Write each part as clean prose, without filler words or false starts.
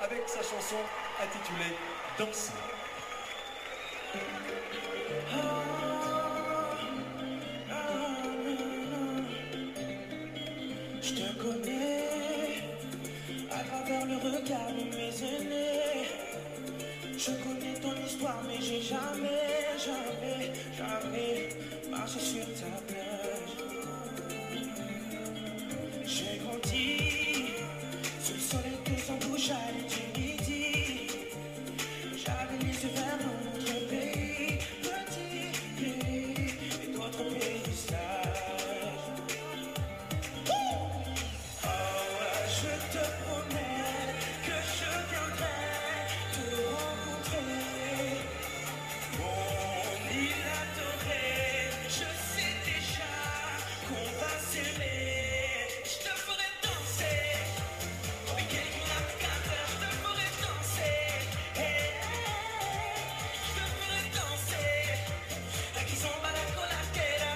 avec sa chanson intitulée Danser. Je te connais à travers le regard de mes aînés. Je connais ton histoire, mais j'ai jamais marché sur ta plage. J'ai grandi sous le soleil de son bouche à du midi. J'avais les yeux vers notre pays, petit pays et d'autres paysages. Je te promets que je viendrai te rencontrer. Mon île adorée, je sais déjà qu'on va s'aimer. Je te ferai danser, avec quelqu'un à 4 heures, je te ferai danser. Je te ferai danser, aquí son la colatera.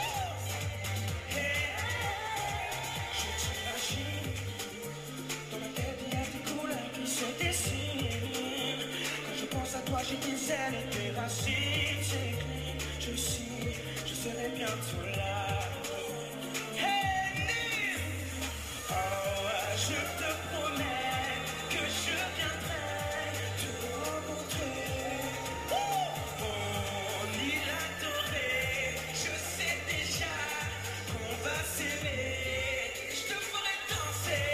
Je t'imagine. Dans ma tête, il y a des couleurs qui se dessinent. Quand je pense à toi, j'ai des ailes et des racines. C'est clair, je serai bientôt là. Hey, Nil! Oh, je te promets que je viendrai te rencontrer. Mon île adorée, je sais déjà qu'on va s'aimer. Je te ferai danser.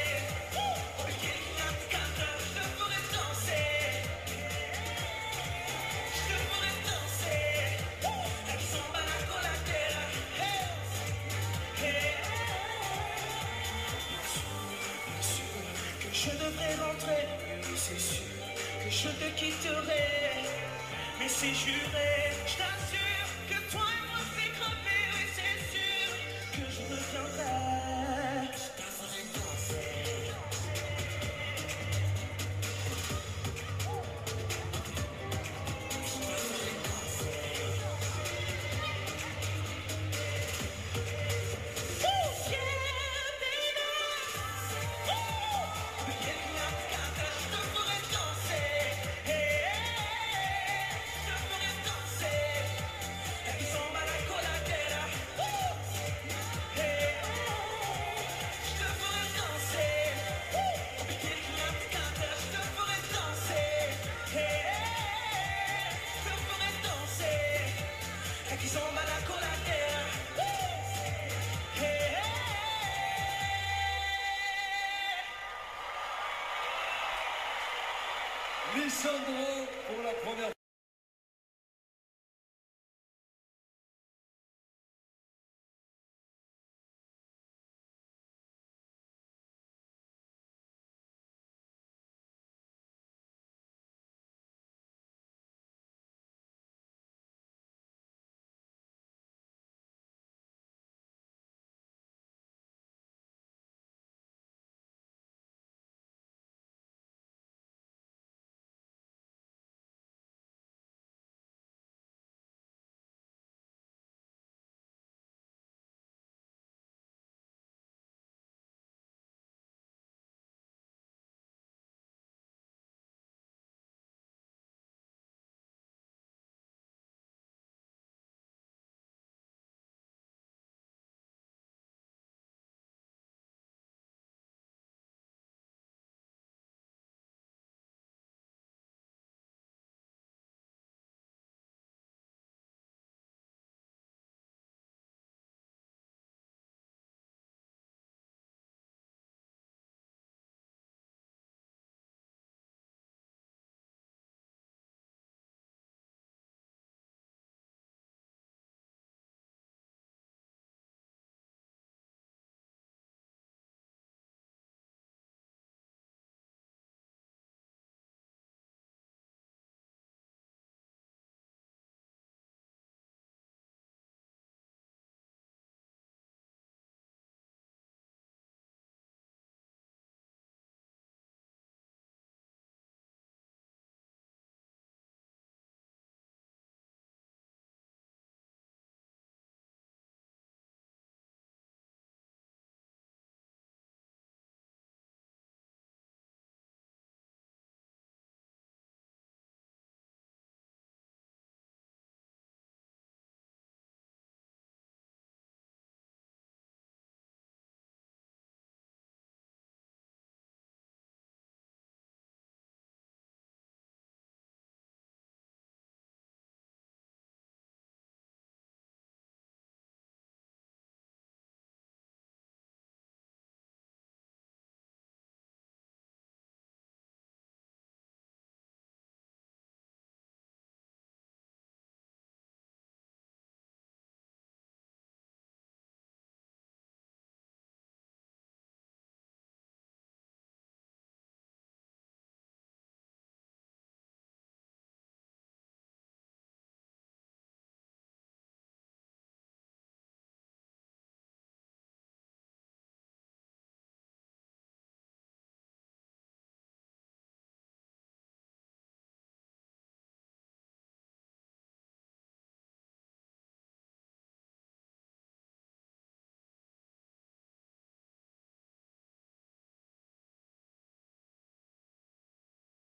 Je devrais rentrer, mais c'est sûr que je te quitterai. Mais c'est juré, je t'assure que toi et moi c'est crevé. Et c'est sûr que je reviendrai. Je te ferai danser. Lisandro pour la première